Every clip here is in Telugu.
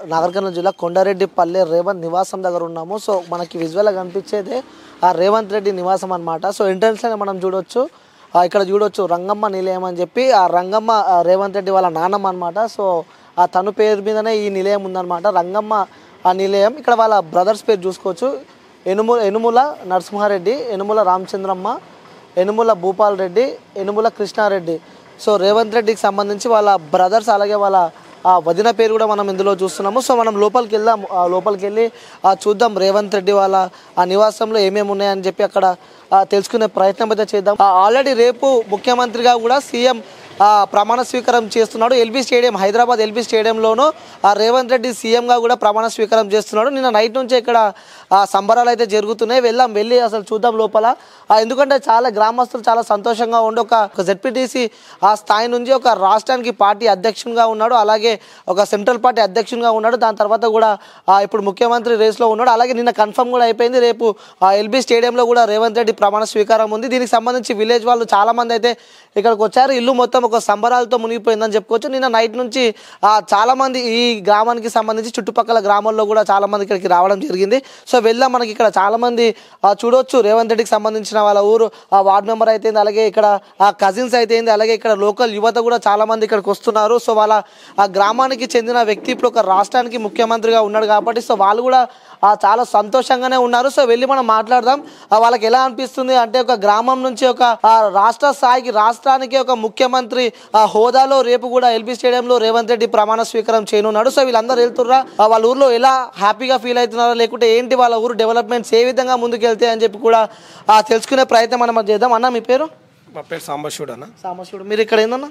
నాగర్ కర్నూలు జిల్లా కొండారెడ్డిపల్లె రేవంత్ నివాసం దగ్గర ఉన్నాము. సో మనకి విజువల్గా కనిపించేదే ఆ రేవంత్ రెడ్డి నివాసం అనమాట. సో ఎంట్రన్స్లోనే మనం చూడొచ్చు, ఇక్కడ చూడొచ్చు రంగమ్మ నిలయం అని చెప్పి. ఆ రంగమ్మ రేవంత్ రెడ్డి వాళ్ళ నాన్నమ్మ అనమాట. సో ఆ తను పేరు మీదనే ఈ నిలయం ఉందన్నమాట, రంగమ్మ ఆ నిలయం. ఇక్కడ వాళ్ళ బ్రదర్స్ పేరు చూసుకోవచ్చు, యనుమల నరసింహారెడ్డి, యనుమల రామచంద్రమ్మ, యనుమల భూపాల్ రెడ్డి, యనుమల కృష్ణారెడ్డి. సో రేవంత్ రెడ్డికి సంబంధించి వాళ్ళ బ్రదర్స్, అలాగే వాళ్ళ వదిన పేరు కూడా మనం ఇందులో చూస్తున్నాము. సో మనం లోపలికి వెళ్దాం, లోపలికి వెళ్ళి చూద్దాం రేవంత్ రెడ్డి వాళ్ళ ఆ నివాసంలో ఏమేమి ఉన్నాయని చెప్పి అక్కడ తెలుసుకునే ప్రయత్నం అయితే చేద్దాం. ఆల్రెడీ రేపు ముఖ్యమంత్రిగా కూడా సీఎం ప్రమాణ స్వీకారం చేస్తున్నాడు. ఎల్బీ స్టేడియం, హైదరాబాద్ ఎల్బీ స్టేడియంలోనూ రేవంత్ రెడ్డి సీఎంగా కూడా ప్రమాణ స్వీకారం చేస్తున్నాడు. నిన్న నైట్ నుంచే ఇక్కడ సంబరాలు అయితే జరుగుతున్నాయి. వెళ్ళి అసలు చూద్దాం లోపల. ఎందుకంటే చాలా గ్రామస్తులు చాలా సంతోషంగా ఉండి ఒక జెడ్పీటీసీ ఆ స్థాయి నుంచి ఒక రాష్ట్రానికి పార్టీ అధ్యక్షునిగా ఉన్నాడు, అలాగే ఒక సెంట్రల్ పార్టీ అధ్యక్షునిగా ఉన్నాడు. దాని తర్వాత కూడా ఇప్పుడు ముఖ్యమంత్రి రేస్లో ఉన్నాడు. అలాగే నిన్న కన్ఫర్మ్ కూడా అయిపోయింది, రేపు ఎల్బీ స్టేడియంలో కూడా రేవంత్ రెడ్డి ప్రమాణ స్వీకారం ఉంది. దీనికి సంబంధించి విలేజ్ వాళ్ళు చాలామంది అయితే ఇక్కడికి వచ్చారు. ఇల్లు మొత్తం ఒక సంబరాలతో మునిగిపోయిందని చెప్పుకోవచ్చు. నిన్న నైట్ నుంచి చాలామంది ఈ గ్రామానికి సంబంధించి చుట్టుపక్కల గ్రామాల్లో కూడా చాలామంది ఇక్కడికి రావడం జరిగింది. సో వెళ్దాం. మనకి ఇక్కడ చాలామంది చూడొచ్చు రేవంత్ రెడ్డికి సంబంధించిన వాళ్ళ ఊరు వార్డు మెంబర్ అయితే, అలాగే ఇక్కడ కజిన్స్ అయితే, అలాగే ఇక్కడ లోకల్ యువత కూడా చాలామంది ఇక్కడికి వస్తున్నారు. సో వాళ్ళ ఆ గ్రామానికి చెందిన వ్యక్తి ఇప్పుడు ఒక రాష్ట్రానికి ముఖ్యమంత్రిగా ఉన్నాడు కాబట్టి సో వాళ్ళు కూడా చాలా సంతోషంగానే ఉన్నారు. సో వెళ్ళి మనం మాట్లాడదాం. వాళ్ళకి ఎలా అనిపిస్తుంది అంటే ఒక గ్రామం నుంచి ఒక రాష్ట్ర స్థాయికి, రాష్ట్రానికి ఒక ముఖ్యమంత్రి హోదాలో రేపు కూడా ఎల్బీ స్టేడియంలో రేవంత్ రెడ్డి ప్రమాణ స్వీకారం చేయనున్నాడు. సో వీళ్ళందరూ వెళ్తుర్రా, వాళ్ళ ఊర్లో ఎలా హ్యాపీగా ఫీల్ అవుతున్నారా, లేకుంటే ఏంటి వాళ్ళ ఊరు డెవలప్మెంట్స్ ఏ విధంగా ముందుకు వెళ్తాయి అని చెప్పి కూడా తెలుసుకునే ప్రయత్నం మనం చేద్దాం. అన్న మీ పేరు? మా పేరు సాంబశివుడు అన్న. సాంబశివుడు. మీరు ఇక్కడ ఏందన్నా?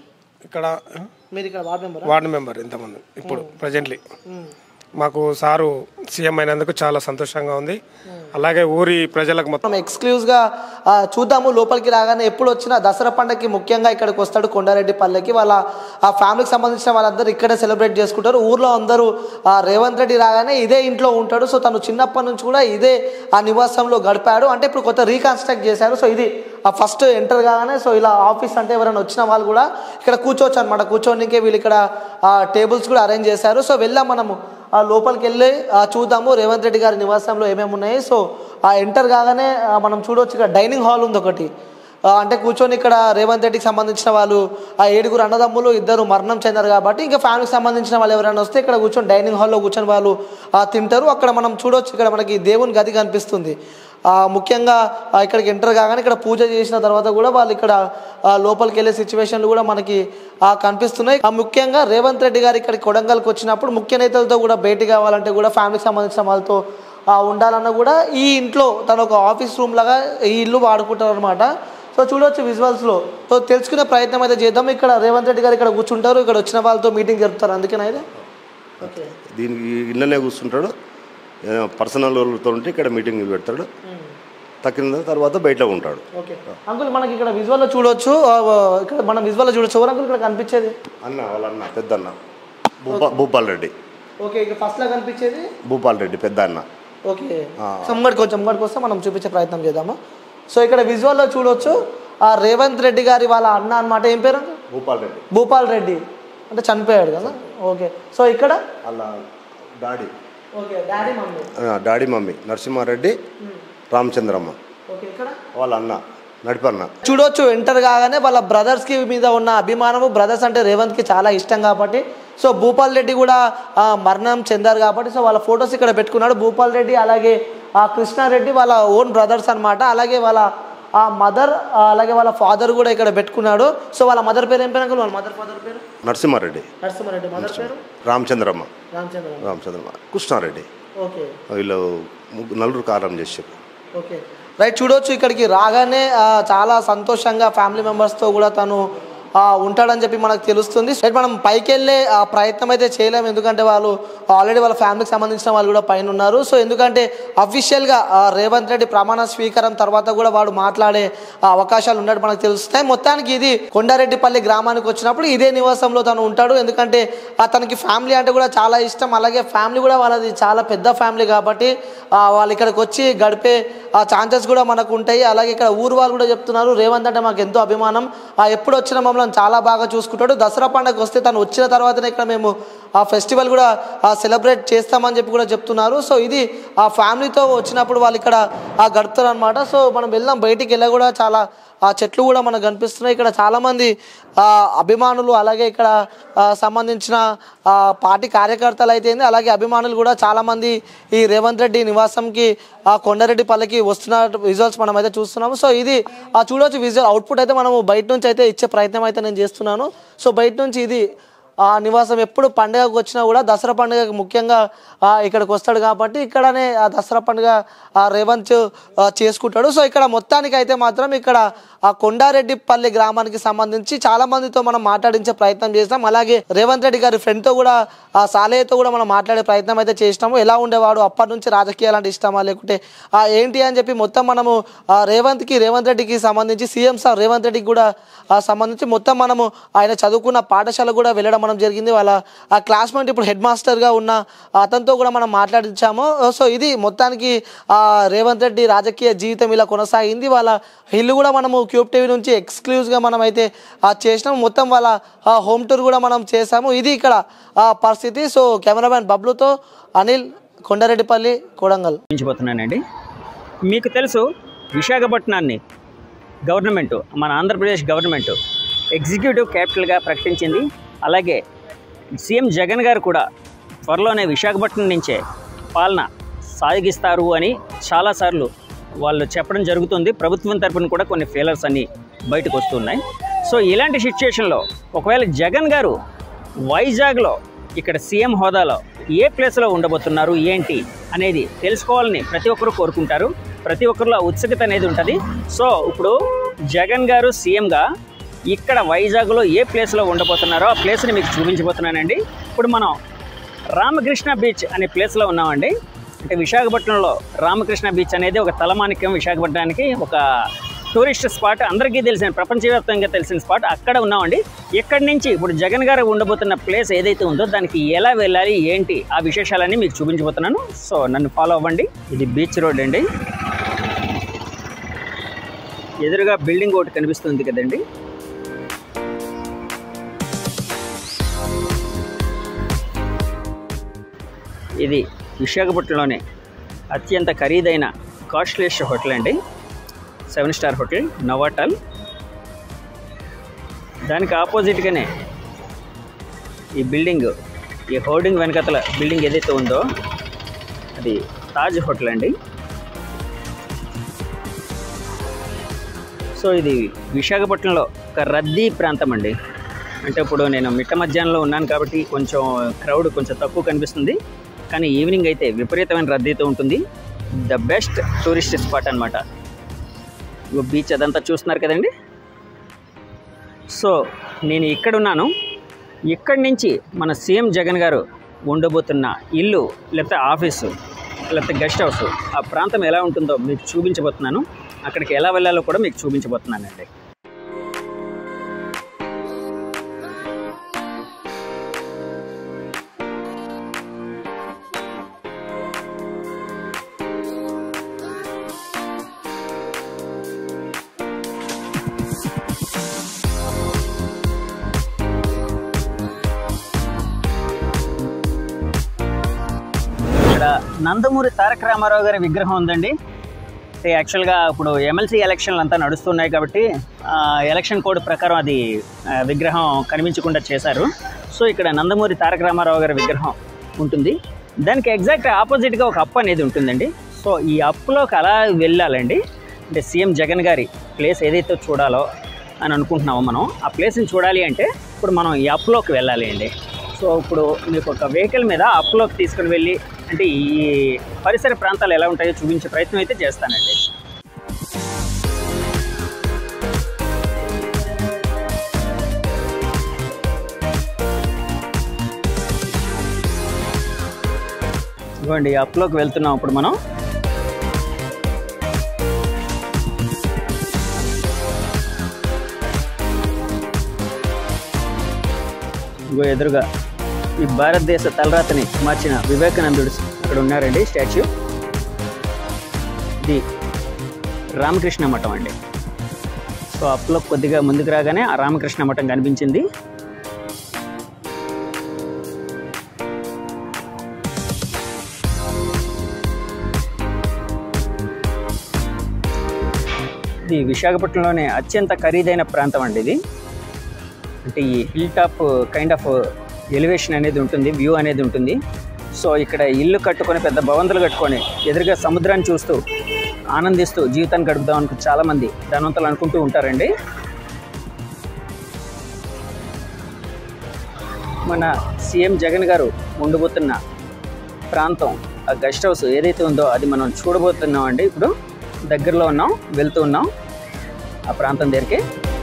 మీరు ఇక్కడ వార్డు మెంబర్ ఇంతమంది ఇప్పుడు ప్రజెంట్లీ. మాకు సారు సీఎం అయినందుకు చాలా సంతోషంగా ఉంది. అలాగే ఊరి ప్రజలకు మొత్తం ఎక్స్క్లూజివ్గా చూద్దాము. లోపలికి రాగానే ఎప్పుడు వచ్చినా దసరా పండుగకి ముఖ్యంగా ఇక్కడికి వస్తాడు కొండారెడ్డిపల్లెకి. వాళ్ళ ఆ ఫ్యామిలీకి సంబంధించిన వాళ్ళందరూ ఇక్కడే సెలబ్రేట్ చేసుకుంటారు. ఊర్లో అందరూ రేవంత్ రెడ్డి రాగానే ఇదే ఇంట్లో ఉంటాడు. సో తను చిన్నప్పటి నుంచి కూడా ఇదే ఆ నివాసంలో గడిపాడు. అంటే ఇప్పుడు కొత్త రీకన్స్ట్రక్ట్ చేశారు. సో ఇది ఫస్ట్ ఎంటర్ కాగానే సో ఇలా ఆఫీస్ అంటే ఎవరైనా వచ్చిన వాళ్ళు కూడా ఇక్కడ కూర్చోవచ్చు అనమాట. కూర్చోనికే వీళ్ళు ఇక్కడ టేబుల్స్ కూడా అరేంజ్ చేశారు. సో వెళ్దాం మనము లోపలికి వెళ్ళి చూద్దాము రేవంత్ రెడ్డి గారి నివాసంలో ఏమేమి ఉన్నాయి. సో ఎంటర్ కాగానే మనం చూడవచ్చు, ఇక్కడ డైనింగ్ హాల్ ఉంది ఒకటి. అంటే కూర్చొని ఇక్కడ రేవంత్ రెడ్డికి సంబంధించిన వాళ్ళు 7 అన్నదమ్ములు, 2 మరణం చెందారు కాబట్టి ఇంకా ఫ్యామిలీకి సంబంధించిన వాళ్ళు ఎవరైనా వస్తే ఇక్కడ కూర్చొని డైనింగ్ హాల్లో కూర్చొని వాళ్ళు తింటారు. అక్కడ మనం చూడవచ్చు, ఇక్కడ మనకి దేవుని గది కనిపిస్తుంది. ముఖ్యంగా ఇక్కడికి ఎంటర్ కాగానే ఇక్కడ పూజ చేసిన తర్వాత కూడా వాళ్ళు ఇక్కడ లోపలికి వెళ్ళే సిచ్యువేషన్లు కూడా మనకి కనిపిస్తున్నాయి. ముఖ్యంగా రేవంత్ రెడ్డి గారు ఇక్కడికి కొడంగల్కి వచ్చినప్పుడు ముఖ్య నేతలతో కూడా భేటీ కావాలంటే కూడా ఫ్యామిలీకి సంబంధించిన వాళ్ళతో ఉండాలన్నా కూడా ఈ ఇంట్లో తను ఒక ఆఫీస్ రూమ్ లాగా ఈ ఇల్లు వాడుకుంటారు అనమాట. సో చూడవచ్చు విజువల్స్లో. సో తెలుసుకునే ప్రయత్నం అయితే చేద్దాం. ఇక్కడ రేవంత్ రెడ్డి గారు ఇక్కడ కూర్చుంటారు, ఇక్కడ వచ్చిన వాళ్ళతో మీటింగ్ జరుపుతారు. అందుకేనా అయితే ఓకే దీనికి ఇళ్ళనే కూర్చుంటాడు, పర్సనల్ వాళ్ళతో ఉంటే ఇక్కడ మీటింగ్ పెడతాడు, తక్కిన తర్వాత బయట ఉంటాడు. ఓకే అంకుల్, మనకి ఇక్కడ విజువల్లో చూడొచ్చు, ఇక్కడ మనం విజువల్లో చూడొచ్చు. ఎవరు అంకుల్ ఇక్కడ కనిపించేది? అన్న వాళ్ళ అన్న పెద్ద అన్న భూపాల్ రెడ్డి. ఓకే, ఇక్కడ ఫస్ట్ లా కనిపించేది భూపాల్ రెడ్డి పెద్ద అన్న. ఓకే, కొంచెం వస్తే మనం చూపించే ప్రయత్నం చేద్దాము. సో ఇక్కడ విజువల్లో చూడొచ్చు రేవంత్ రెడ్డి గారి వాళ్ళ అన్న అనమాట. ఏం పేరు? భూపాల్ రెడ్డి అంటే చనిపోయాడు కదా. ఓకే, సో ఇక్కడ daddy. Okay, daddy mummy Narasimha Reddy, Ramachandramma వాళ్ళ అన్న నడిపన్న. చూడొచ్చు ఎంటర్ కాగానే వాళ్ళ బ్రదర్స్కి మీద ఉన్న అభిమానము, బ్రదర్స్ అంటే రేవంత్కి చాలా ఇష్టం కాబట్టి సో భూపాల్ రెడ్డి కూడా మరణం చెందారు కాబట్టి సో వాళ్ళ ఫొటోస్ ఇక్కడ పెట్టుకున్నాడు. భూపాల్ రెడ్డి అలాగే కృష్ణారెడ్డి వాళ్ళ ఓన్ బ్రదర్స్ అనమాట. అలాగే వాళ్ళ మదర్ అలాగే వాళ్ళ ఫాదర్ కూడా ఇక్కడ పెట్టుకున్నాడు. సో వాళ్ళ మదర్ పేరు ఏం పేరు? వాళ్ళ ఫాదర్ పేరు నరసింహారెడ్డి. మదర్ పేరు రామచంద్రమ్మ. కృష్ణారెడ్డి. ఓకే, వీళ్ళు నలుగురు కారం చేశారు. Okay right. చూడవచ్చు ఇక్కడికి రాగానే చాలా సంతోషంగా ఫ్యామిలీ మెంబర్స్తో కూడా తను ఉంటాడని చెప్పి మనకు తెలుస్తుంది. మనం పైకి వెళ్ళే ప్రయత్నం అయితే చేయలేము, ఎందుకంటే వాళ్ళు ఆల్రెడీ వాళ్ళ ఫ్యామిలీకి సంబంధించిన వాళ్ళు కూడా పైన ఉన్నారు. సో ఎందుకంటే అఫీషియల్గా రేవంత్ రెడ్డి ప్రమాణ స్వీకారం తర్వాత కూడా వాడు మాట్లాడే అవకాశాలు ఉన్నట్టు మనకు తెలుస్తాయి. మొత్తానికి ఇది కొండారెడ్డిపల్లి గ్రామానికి వచ్చినప్పుడు ఇదే నివాసంలో తను ఉంటాడు. ఎందుకంటే తనకి ఫ్యామిలీ అంటే కూడా చాలా ఇష్టం, అలాగే ఫ్యామిలీ కూడా వాళ్ళది చాలా పెద్ద ఫ్యామిలీ కాబట్టి వాళ్ళు ఇక్కడికి వచ్చి గడిపే ఛాన్సెస్ కూడా మనకు ఉంటాయి. అలాగే ఇక్కడ ఊరు వాళ్ళు కూడా చెప్తున్నారు రేవంత్ అంటే మాకు ఎంతో అభిమానం, ఎప్పుడు వచ్చిన మమ్మల్ని మనల్ని చాలా బాగా చూసుకుంటాడు. దసరా పండుగ వస్తే తను వచ్చిన తర్వాతనే ఇక్కడ మేము ఆ ఫెస్టివల్ కూడా సెలబ్రేట్ చేస్తామని చెప్పి కూడా చెప్తున్నారు. సో ఇది ఆ ఫ్యామిలీతో వచ్చినప్పుడు వాళ్ళు ఇక్కడ గడుపుతారు అనమాట. సో మనం వెళ్దాం, బయటికి వెళ్ళా కూడా చాలా ఆ చెట్లు కూడా మనకు కనిపిస్తున్నాయి. ఇక్కడ చాలామంది అభిమానులు అలాగే ఇక్కడ సంబంధించిన పార్టీ కార్యకర్తలు అయితే అలాగే అభిమానులు కూడా చాలామంది ఈ రేవంత్ రెడ్డి నివాసంకి కొండారెడ్డిపల్లికి వస్తున్న విజువల్స్ మనం అయితే చూస్తున్నాము. సో ఇది చూడవచ్చు విజువల్ అవుట్పుట్ అయితే మనము బయట నుంచి అయితే ఇచ్చే ప్రయత్నం అయితే నేను చేస్తున్నాను. సో బయట నుంచి ఇది ఆ నివాసం ఎప్పుడు పండుగకు వచ్చినా కూడా దసరా పండుగకు ముఖ్యంగా ఇక్కడికి వస్తాడు కాబట్టి ఇక్కడనే ఆ దసరా పండుగ రేవంత్ చేసుకుంటాడు. సో ఇక్కడ మొత్తానికి అయితే మాత్రం ఇక్కడ ఆ కొండారెడ్డిపల్లి గ్రామానికి సంబంధించి చాలా మందితో మనం మాట్లాడించే ప్రయత్నం చేసినాం. అలాగే రేవంత్ రెడ్డి గారి ఫ్రెండ్తో కూడా సాలేతో కూడా మనం మాట్లాడే ప్రయత్నం అయితే చేసినాము. ఎలా ఉండేవాడు, అప్పటి నుంచి రాజకీయాలు అంటే ఇష్టమా లేకుంటే ఏంటి అని చెప్పి మొత్తం మనము రేవంత్ రెడ్డికి సంబంధించి సీఎం సార్ రేవంత్ రెడ్డికి కూడా సంబంధించి మొత్తం మనము ఆయన చదువుకున్న పాఠశాల కూడా వెళ్ళడం మనం జరిగింది. వాళ్ళ ఆ క్లాస్మేట్ ఇప్పుడు హెడ్ మాస్టర్గా ఉన్న అతనితో కూడా మనం మాట్లాడించాము. సో ఇది మొత్తానికి రేవంత్ రెడ్డి రాజకీయ జీవితం ఇలా కొనసాగింది. వాళ్ళ ఇల్లు కూడా మనము క్యూబ్ టీవీ నుంచి ఎక్స్క్లూజివ్గా మనం అయితే చేసినాము. మొత్తం వాళ్ళ హోమ్ టూర్ కూడా మనం చేసాము. ఇది ఇక్కడ పరిస్థితి. సో కెమెరామ్యాన్ బబ్లుతో అనిల్, కొండారెడ్డిపల్లి, కొడంగల్. పోతున్నానండి. మీకు తెలుసు విశాఖపట్నాన్ని గవర్నమెంట్, మన ఆంధ్రప్రదేశ్ గవర్నమెంట్ ఎగ్జిక్యూటివ్ క్యాపిటల్గా ప్రకటించింది. అలాగే సీఎం జగన్ గారు కూడా త్వరలోనే విశాఖపట్నం నుంచే పాలన సాగిస్తారు అని చాలాసార్లు వాళ్ళు చెప్పడం జరుగుతుంది. ప్రభుత్వం తరపున కూడా కొన్ని ఫెయిలర్స్ అన్నీ బయటకు వస్తున్నాయి. సో ఇలాంటి సిచ్యుయేషన్లో ఒకవేళ జగన్ గారు వైజాగ్లో ఇక్కడ సీఎం హోదాలో ఏ ప్లేస్లో ఉండబోతున్నారు ఏంటి అనేది తెలుసుకోవాలని ప్రతి ఒక్కరు కోరుకుంటారు. ప్రతి ఒక్కరిలో ఉత్సుకత అనేది ఉంటుంది. సో ఇప్పుడు జగన్ గారు సీఎంగా ఇక్కడ వైజాగ్లో ఏ ప్లేస్లో ఉండబోతున్నారో ఆ ప్లేస్ని మీకు చూపించబోతున్నానండి. ఇప్పుడు మనం రామకృష్ణ బీచ్ అనే ప్లేస్లో ఉన్నామండి. అంటే విశాఖపట్నంలో రామకృష్ణ బీచ్ అనేది ఒక తలమానిక్యం, విశాఖపట్నానికి ఒక టూరిస్ట్ స్పాట్, అందరికీ తెలిసిన ప్రపంచవ్యాప్తంగా తెలిసిన స్పాట్. అక్కడ ఉన్నామండి. ఇక్కడి నుంచి ఇప్పుడు జగన్ గారు ఉండబోతున్న ప్లేస్ ఏదైతే ఉందో దానికి ఎలా వెళ్ళాలి ఏంటి ఆ విశేషాలన్నీ మీకు చూపించబోతున్నాను. సో నన్ను ఫాలో అవ్వండి. ఇది బీచ్ రోడ్ అండి. ఎదురుగా బిల్డింగ్ ఒకటి కనిపిస్తుంది కదండి. ఇది విశాఖపట్నంలోనే అత్యంత ఖరీదైన కాస్ట్లీయెస్ట్ హోటల్ అండి. 7 స్టార్ హోటల్ నోవాటల్. దానికి ఆపోజిట్గానే ఈ బిల్డింగ్, ఈ హోర్డింగ్ వెనకతల బిల్డింగ్ ఏదైతే ఉందో అది తాజ్ హోటల్ అండి. సో ఇది విశాఖపట్నంలో ఒక రద్దీ ప్రాంతం అండి. అంటే ఇప్పుడు నేను మిట్ట మధ్యాహ్నంలో ఉన్నాను కాబట్టి కొంచెం క్రౌడ్ కొంచెం తక్కువ కనిపిస్తుంది. కానీ ఈవినింగ్ అయితే విపరీతమైన రద్దీతో ఉంటుంది. ద బెస్ట్ టూరిస్ట్ స్పాట్ అనమాట. బీచ్ అదంతా చూస్తున్నారు కదండి. సో నేను ఇక్కడున్నాను. ఇక్కడి నుంచి మన సీఎం జగన్ గారు ఉండబోతున్న ఇల్లు లేకపోతే ఆఫీసు లేకపోతే గెస్ట్ హౌస్ ఆ ప్రాంతం ఎలా ఉంటుందో మీకు చూపించబోతున్నాను. అక్కడికి ఎలా వెళ్ళాలో కూడా మీకు చూపించబోతున్నానండి. నందమూరి తారక రామారావు గారి విగ్రహం ఉందండి. యాక్చువల్గా ఇప్పుడు ఎమ్మెల్సీ ఎలక్షన్లు అంతా నడుస్తున్నాయి కాబట్టి ఎలక్షన్ కోడ్ ప్రకారం అది విగ్రహం కనిపించకుండా చేశారు. సో ఇక్కడ నందమూరి తారక రామారావు గారి విగ్రహం ఉంటుంది. దానికి ఎగ్జాక్ట్ ఆపోజిట్గా ఒక అప్ అనేది ఉంటుందండి. సో ఈ అప్లోకి అలా వెళ్ళాలండి. అంటే సీఎం జగన్ గారి ప్లేస్ ఏదైతే చూడాలో అని అనుకుంటున్నామో మనం ఆ ప్లేస్ని చూడాలి అంటే ఇప్పుడు మనం ఈ అప్లోకి వెళ్ళాలి అండి. సో ఇప్పుడు మీకు ఒక వెహికల్ మీద అప్లోకి తీసుకుని వెళ్ళి అంటే ఈ పరిసర ప్రాంతాలు ఎలా ఉంటాయో చూపించే ప్రయత్నం అయితే చేస్తానండి. ఇవ్వండి అప్లోకి వెళ్తున్నాం ఇప్పుడు మనం. ఇంకో ఎదురుగా ఈ భారతదేశ తలరాతని మార్చిన వివేకానందుడు ఇక్కడ ఉన్నారండి స్టాచ్యూ. ఇది రామకృష్ణ మఠం అండి. సో అప్లో కొద్దిగా ముందుకు రాగానే ఆ రామకృష్ణ మఠం కనిపించింది. ఇది విశాఖపట్నంలోనే అత్యంత ఖరీదైన ప్రాంతం అండి ఇది. అంటే ఈ hill top kind of elevation అనేది ఉంటుంది, వ్యూ అనేది ఉంటుంది. సో ఇక్కడ ఇల్లు కట్టుకొని పెద్ద భవంతులు కట్టుకొని ఎదురుగా సముద్రాన్ని చూస్తూ ఆనందిస్తూ జీవితాన్ని గడుపుదాం అనుకు చాలామంది ధనవంతులు అనుకుంటూ ఉంటారండి. మన సీఎం జగన్ గారు ఉండబోతున్న ప్రాంతం, ఆ గెస్ట్ హౌస్ ఏదైతే ఉందో అది మనం చూడబోతున్నాం అండి. ఇప్పుడు దగ్గరలో ఉన్నాం, వెళ్తూ ఉన్నాం ఆ ప్రాంతం దగ్గరికి.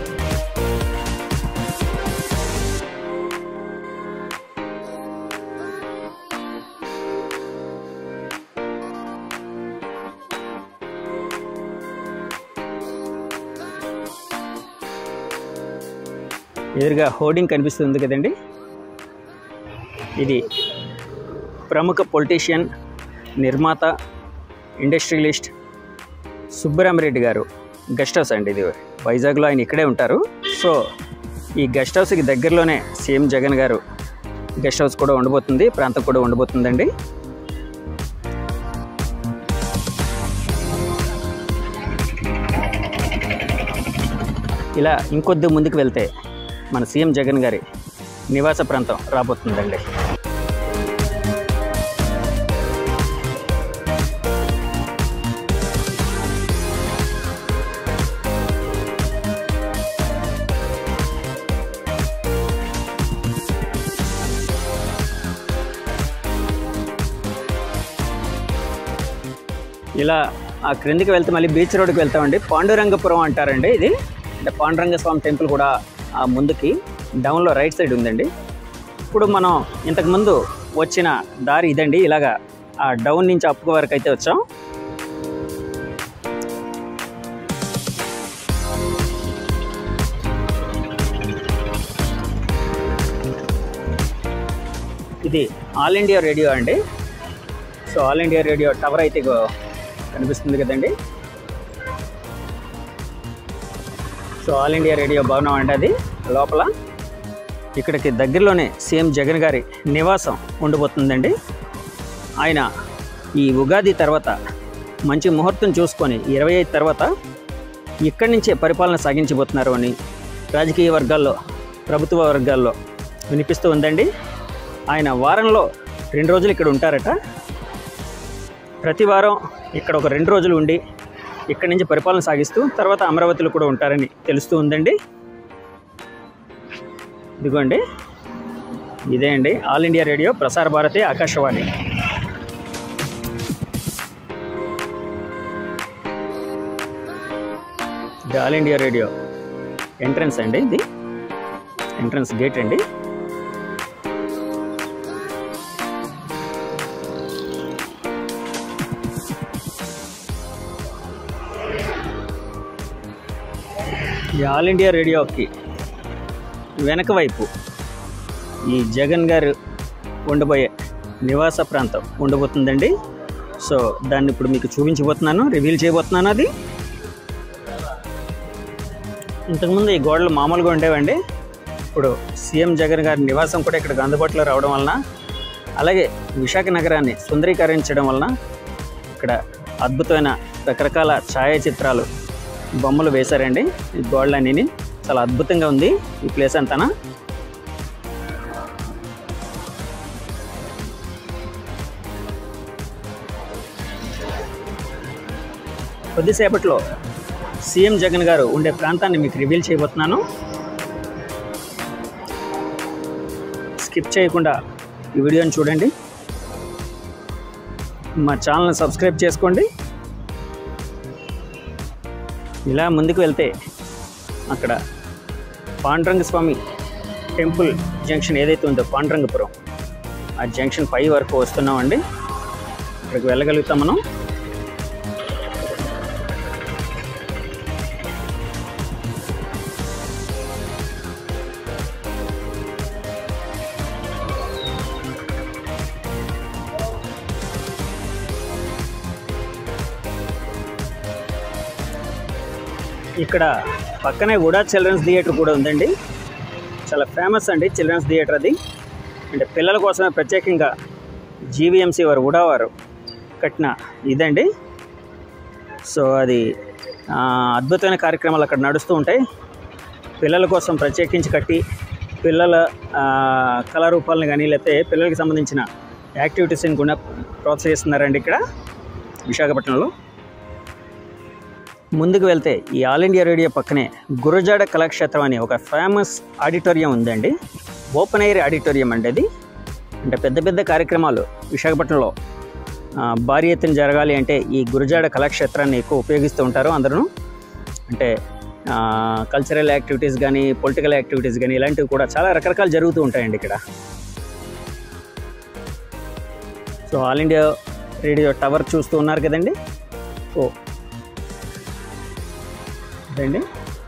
ఎదురుగా హోర్డింగ్ కనిపిస్తుంది కదండి, ఇది ప్రముఖ పొలిటీషియన్, నిర్మాత, ఇండస్ట్రియలిస్ట్ సుబ్బరామరెడ్డి గారు గెస్ట్ హౌస్ అండి. ఇది వైజాగ్లో ఆయన ఇక్కడే ఉంటారు. సో ఈ గెస్ట్ హౌస్కి దగ్గరలోనే సీఎం జగన్ గారు గెస్ట్ హౌస్ కూడా ఉండబోతుంది, ప్రాంతం కూడా ఉండబోతుందండి. ఇలా ఇంకొద్ది ముందుకు వెళ్తే మన సీఎం జగన్ గారి నివాస ప్రాంతం రాబోతుందండి. ఇలా ఆ క్రిందికి వెళ్తే మళ్ళీ బీచ్ రోడ్కి వెళ్తామండి. పాండురంగపురం అంటారండి ఇది. అంటే పాండురంగ స్వామి టెంపుల్ కూడా ఆ ముందుకి డౌన్లో రైట్ సైడ్ ఉందండి. ఇప్పుడు మనం ఇంతకుముందు వచ్చిన దారి ఇదండి. ఇలాగా ఆ డౌన్ నుంచి అప్ వరకు అయితే వచ్చాం. ఇది ఆల్ ఇండియా రేడియో అండి. So All India Radio tower అయితే కనిపిస్తుంది కదండి. సో ఆల్ ఇండియా రేడియో భవనం అండి అది లోపల. ఇక్కడికి దగ్గరలోనే సీఎం జగన్ గారి నివాసం ఉండబోతుందండి. ఆయన ఈ ఉగాది తర్వాత మంచి ముహూర్తం చూసుకొని 25 తర్వాత ఇక్కడి నుంచే పరిపాలన సాగించబోతున్నారు అని రాజకీయ వర్గాల్లో, ప్రభుత్వ వర్గాల్లో వినిపిస్తూ ఉందండి. ఆయన వారంలో 2 రోజులు ఇక్కడ ఉంటారట. ప్రతి వారం ఇక్కడ ఒక 2 రోజులు ఉండి ఇక్కడి నుంచి పరిపాలన సాగిస్తూ తర్వాత అమరావతిలో కూడా ఉంటారని తెలుస్తూ ఉందండి. ఇదిగోండి, ఇదే అండి all India radio, Prasar Bharati, Akashvani. ఇది ఆల్ ఇండియా రేడియో ఎంట్రన్స్ అండి. ఇది ఎంట్రన్స్ గేట్ అండి. ఈ ఆల్ ఇండియా రేడియోకి వెనక వైపు ఈ జగన్ గారు ఉండబోయే నివాస ప్రాంతం ఉండబోతుందండి. సో దాన్ని ఇప్పుడు మీకు చూపించబోతున్నాను, రివీల్ చేయబోతున్నాను. అది ఇంతకుముందు ఈ గోడలు మామూలుగా ఉండేవండి. ఇప్పుడు సీఎం జగన్ గారి నివాసం కూడా ఇక్కడికి అందుబాటులో రావడం వలన, అలాగే విశాఖ నగరాన్ని సుందరీకరించడం వలన ఇక్కడ అద్భుతమైన రకరకాల ఛాయాచిత్రాలు, బొమ్మలు వేశారండి. ఈ గోడలన్నీ చాలా అద్భుతంగా ఉంది ఈ ప్లేస్ అంతా. కొద్దిసేపట్లో సీఎం జగన్ గారు ఉండే ప్రాంతాన్ని మీకు రివీల్ చేయబోతున్నాను. స్కిప్ చేయకుండా ఈ వీడియోని చూడండి. మా ఛానల్ని సబ్స్క్రైబ్ చేసుకోండి. ఇలా ముందుకు వెళ్తే అక్కడ పాండురంగ స్వామి టెంపుల్ జంక్షన్ ఏదైతే ఉందో పాండురంగపురం, ఆ జంక్షన్ 5 వరకు వస్తున్నామండి. ఇక్కడికి వెళ్ళగలుగుతాం మనం. ఇక్కడ పక్కనే కూడా చిల్డ్రన్స్ థియేటర్ కూడా ఉందండి. చాలా ఫేమస్ అండి చిల్డ్రన్స్ థియేటర్ అది. అంటే పిల్లల కోసమే ప్రత్యేకంగా జీవీఎంసీ వారు ఉడావారు కట్టిన ఇదండి. సో అది అద్భుతమైన కార్యక్రమాలు అక్కడ నడుస్తూ ఉంటాయి. పిల్లల కోసం ప్రత్యేకించి కట్టి పిల్లల కళారూపాలను కానీ లేకపోతే పిల్లలకి సంబంధించిన యాక్టివిటీస్ని కూడా ప్రోత్సహిస్తున్నారండి ఇక్కడ విశాఖపట్నంలో. ముందుకు వెళ్తే ఈ ఆల్ ఇండియా రేడియో పక్కనే గురజాడ కళాక్షేత్రం అని ఒక ఫేమస్ ఆడిటోరియం ఉందండి. ఓపెన్ ఎయిర్ ఆడిటోరియం అండి అది. అంటే పెద్ద పెద్ద కార్యక్రమాలు విశాఖపట్నంలో భారీ ఎత్తున జరగాలి అంటే ఈ గురజాడ కళాక్షేత్రాన్ని ఎక్కువ ఉపయోగిస్తూ ఉంటారు అందరూ. అంటే కల్చరల్ యాక్టివిటీస్ కానీ పొలిటికల్ యాక్టివిటీస్ కానీ ఇలాంటివి కూడా చాలా రకరకాలు జరుగుతూ ఉంటాయండి ఇక్కడ. So All India Radio tower చూస్తూ ఉన్నారు కదండి. ఓ అదండి.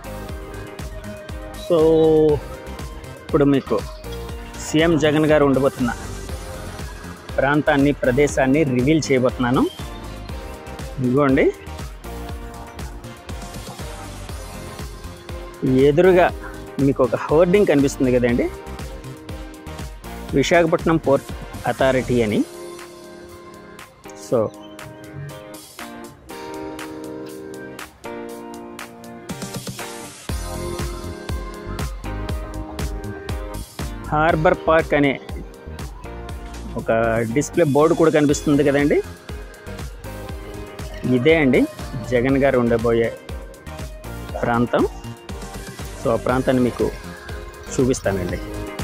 సో ఇప్పుడు మీకు సీఎం జగన్ గారు ఉండబోతున్న ప్రాంతాన్ని ప్రదేశాన్ని రివీల్ చేయబోతున్నాను. ఇదిగోండి ఎదురుగా మీకు ఒక హోర్డింగ్ కనిపిస్తుంది కదండి, విశాఖపట్నం పోర్ట్ అథారిటీ అని. సో హార్బర్ పార్క్ అనే ఒక డిస్ప్లే బోర్డు కూడా కనిపిస్తుంది కదండి. ఇదే అండి జగన్ గారు ఉండబోయే ప్రాంతం. సో ఆ ప్రాంతాన్ని మీకు చూపిస్తానండి.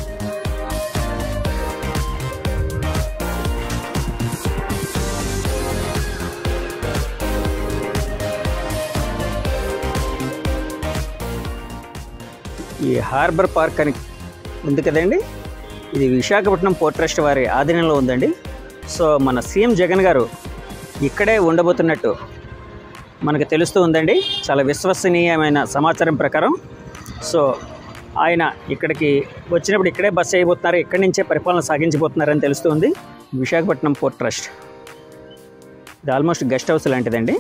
ఈ హార్బర్ పార్క్ అని ఉంది కదండి, ఇది విశాఖపట్నం పోర్ట్ ట్రస్ట్ వారి ఆధీనంలో ఉందండి. సో మన సీఎం జగన్ గారు ఇక్కడే ఉండబోతున్నట్టు మనకు తెలుస్తూ ఉందండి, చాలా విశ్వసనీయమైన సమాచారం ప్రకారం. సో ఆయన ఇక్కడికి వచ్చినప్పుడు ఇక్కడే బస్ చేయబోతున్నారు, ఇక్కడి నుంచే పరిపాలన సాగించబోతున్నారని తెలుస్తుంది. విశాఖపట్నం పోర్ట్ ట్రస్ట్ ఇది ఆల్మోస్ట్ గెస్ట్ హౌస్ లాంటిదండి.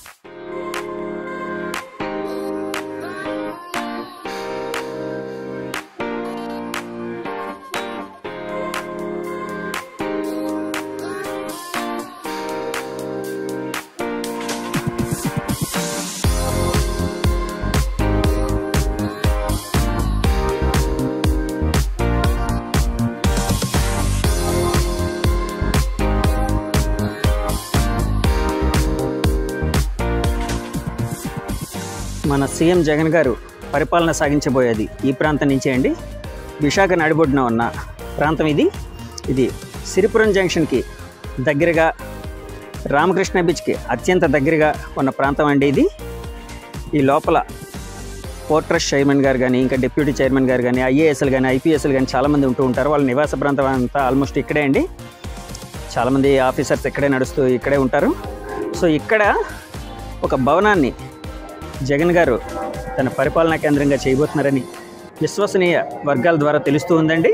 మన సీఎం జగన్ గారు పరిపాలన సాగించబోయేది ఈ ప్రాంతం నుంచే అండి. విశాఖ నడిబొడ్డున ఉన్న ప్రాంతం ఇది. ఇది సిరిపురం జంక్షన్కి దగ్గరగా, రామకృష్ణ బీచ్కి అత్యంత దగ్గరగా ఉన్న ప్రాంతం అండి ఇది. ఈ లోపల పోర్ట్ ట్రస్ట్ చైర్మన్ గారు కానీ, ఇంకా డిప్యూటీ చైర్మన్ గారు కానీ, ఐఏఎస్లు కానీ, ఐపీఎస్లు కానీ చాలామంది ఉంటూ ఉంటారు. వాళ్ళ నివాస ప్రాంతం అంతా ఆల్మోస్ట్ ఇక్కడే అండి. చాలామంది ఆఫీసర్స్ ఇక్కడే ఉంటారు. సో ఇక్కడ ఒక భవనాన్ని జగన్ గారు తన పరిపాలనా కేంద్రంగా చేయబోతున్నారని విశ్వసనీయ వర్గాల ద్వారా తెలుస్తూ ఉందండి.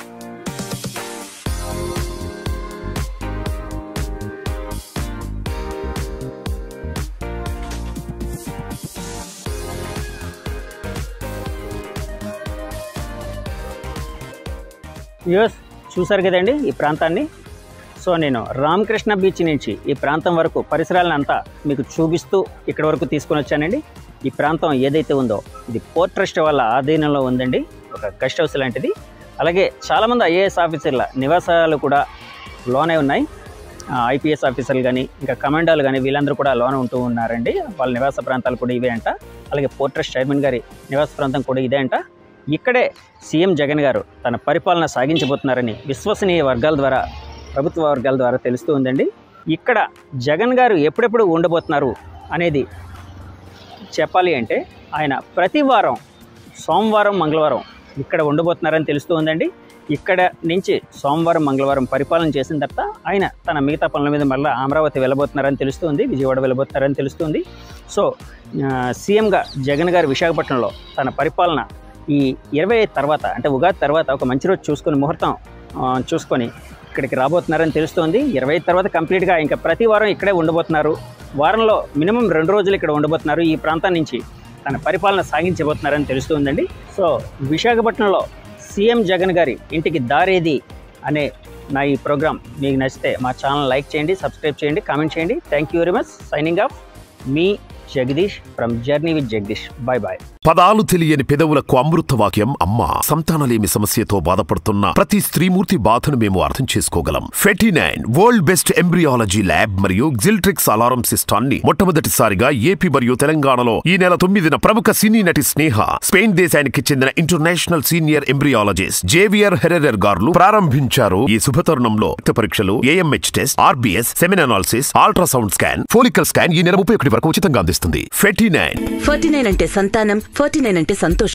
చూసారు కదండి ఈ ప్రాంతాన్ని. సో నేను రామకృష్ణ బీచ్ నుంచి ఈ ప్రాంతం వరకు పరిసరాలను అంతా మీకు చూపిస్తూ ఇక్కడ వరకు తీసుకొని వచ్చానండి. ఈ ప్రాంతం ఏదైతే ఉందో ఇది పోర్ట్ ట్రస్ట్ వాళ్ళ ఆధీనంలో ఉందండి, ఒక గెస్ట్ హౌస్ లాంటిది. అలాగే చాలామంది ఐఏఎస్ ఆఫీసర్ల నివాసాలు కూడా లోనే ఉన్నాయి. ఐపీఎస్ ఆఫీసర్లు కానీ, ఇంకా కమాండోలు కానీ వీళ్ళందరూ కూడా లోనే ఉంటూ ఉన్నారండి. వాళ్ళ నివాస ప్రాంతాలు కూడా ఇవే అంట. అలాగే పోర్ట్ ట్రస్ట్ చైర్మన్ గారి నివాస ప్రాంతం కూడా ఇదే అంట. ఇక్కడే సీఎం జగన్ గారు తన పరిపాలన సాగించబోతున్నారని విశ్వసనీయ వర్గాల ద్వారా, ప్రభుత్వ వర్గాల ద్వారా తెలుస్తూ ఉందండి. ఇక్కడ జగన్ గారు ఎప్పుడెప్పుడు ఉండబోతున్నారు అనేది చెప్పాలి అంటే ఆయన ప్రతి వారం సోమవారం, మంగళవారం ఇక్కడ ఉండబోతున్నారని తెలుస్తూ ఉందండి. ఇక్కడ నుంచి సోమవారం, మంగళవారం పరిపాలన చేసిన తర్వాత ఆయన తన మిగతా పనుల మీద మళ్ళీ అమరావతి వెళ్ళబోతున్నారని తెలుస్తుంది, విజయవాడ వెళ్ళబోతున్నారని తెలుస్తుంది. సో సీఎంగా జగన్ గారు విశాఖపట్నంలో తన పరిపాలన ఈ 25 తర్వాత, అంటే ఉగాది తర్వాత ఒక మంచి రోజు చూసుకొని, ముహూర్తం చూసుకొని ఇక్కడికి రాబోతున్నారని తెలుస్తుంది. 25 తర్వాత కంప్లీట్గా ఇంకా ప్రతి వారం ఇక్కడే ఉండబోతున్నారు. వారంలో మినిమం 2 రోజులు ఇక్కడ ఉండబోతున్నారు. ఈ ప్రాంతం నుంచి తన పరిపాలన సాగించబోతున్నారని తెలుస్తుందండి. సో విశాఖపట్నంలో సీఎం జగన్ గారి ఇంటికి దారేది అనే నా ఈ ప్రోగ్రామ్ మీకు నచ్చితే మా ఛానల్ లైక్ చేయండి, సబ్స్క్రైబ్ చేయండి, కామెంట్ చేయండి. Thank you very much. Signing off మీ Jagadish from journey with Jagadish. Bye bye. పదాలు తెలియని పెదవులకు అమృత వాక్యం అమ్మా. సంతానలేమి సమస్యతో బాధపడుతున్న ప్రతి స్త్రీమూర్తి బాధను మేము అర్థం చేసుకోగలం. 49 వరల్డ్ బెస్ట్ ఎంబ్రియాలజీ ల్యాబ్ మరియు జిల్ట్రిక్స్ అలారం సిస్టాన్ని మొట్టమొదటిసారిగా ఏపీ మరియు తెలంగాణలో ఈ నెల 9న ప్రముఖ సినీ నటి స్నేహ, స్పెయిన్ దేశానికి చెందిన international senior embryologist Javier Herrera గారు ప్రారంభించారు. ఈ శుభతరుణంలో రక్త పరీక్షలు, AMH test, RBS, semen analysis, ultrasound scan, follicle scan ఈ నెల 31 వరకు ఉచితంగా అందిస్తుంది. 49 అంటే సంతానం, 49 అంటే సంతోషం.